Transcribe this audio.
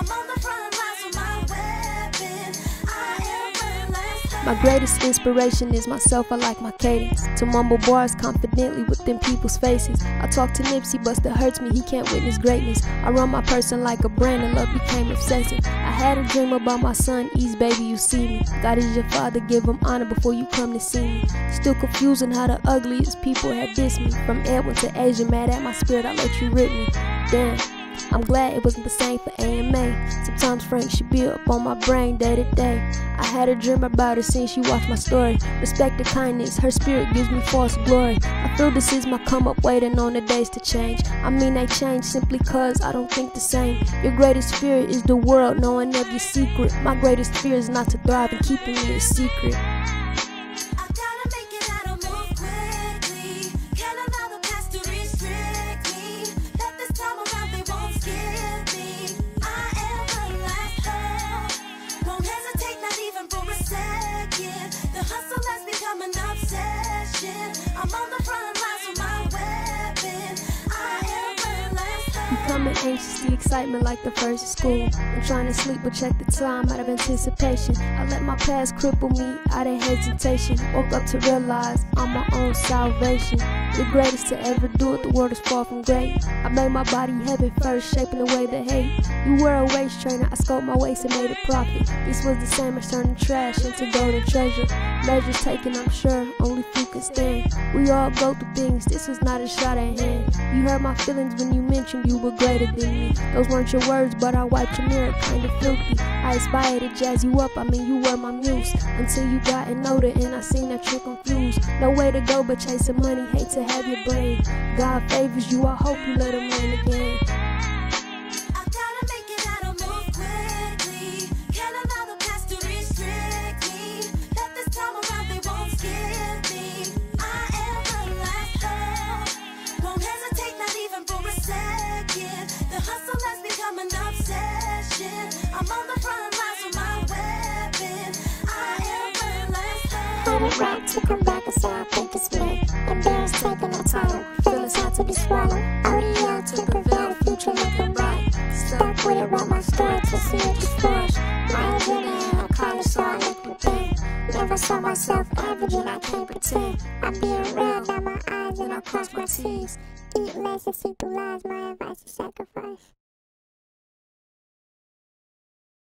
on the front lines with my weapon. I am relentless. My greatest inspiration is myself. I like my cadence to mumble bars confidently within people's faces. I talk to Nipsey, but still hurts me, he can't witness greatness. I run my person like a brand and love became obsessive. I had a dream about my son, Ease, baby, you see me. God is your father, give him honor before you come to see me. Still confusing how the ugliest people had dissed me. From Edwin to Asia, mad at my spirit, I let you rip me. Damn, I'm glad it wasn't the same for AMA. Sometimes Frank should be up on my brain day to day. I had a dream about her since she watched my story. Respect and kindness, her spirit gives me false glory. I feel this is my come up, waiting on the days to change. I mean they change simply cause I don't think the same. Your greatest fear is the world knowing of your secret. My greatest fear is not to thrive and keeping it a secret. The hustle has become an obsession. I'm on the front lines with my weapon. I am relentless. Becoming anxious, the excitement like the first of school. I'm trying to sleep but check the time out of anticipation. I let my past cripple me out of hesitation. Woke up to realize I'm my own salvation. The greatest to ever do it, the world is far from great. I made my body heaven first, shaping the way they hate. You were a waist trainer, I scoped my waist and made a profit. This was the same as turning trash into golden treasure. Measures taken, I'm sure, only few can stand. We all go through things, this was not a shot at hand. You hurt my feelings when you mentioned you were greater than me. Those weren't your words, but I wiped your mirror, kinda filthy. I aspired to jazz you up, I mean you were my muse. Until you gotten older and I seen that you're confused. No way to go but chasing money, hate to have your brain. God favors you, I hope you let him win again. I gotta make it, I don't move quickly. Can't allow the past to restrict me. Let this time around, they won't skip me. I am relentless. Won't hesitate, not even for a second. The hustle has become an obsession. I'm on the front lines with my weapon. I am relentless. Let it right to come back and say I think it's me. Embarrassed taking a title, feelings had to be swallowed. ODL to prevail, future looking bright. Stuck with it, wrote my story to see it just flourish. My agenda, I call it so I look within. Never saw myself averaging, I can't pretend. I'm being real, now my eyes and I cross my T's. Eat less and see through lies, my advice is sacrifice.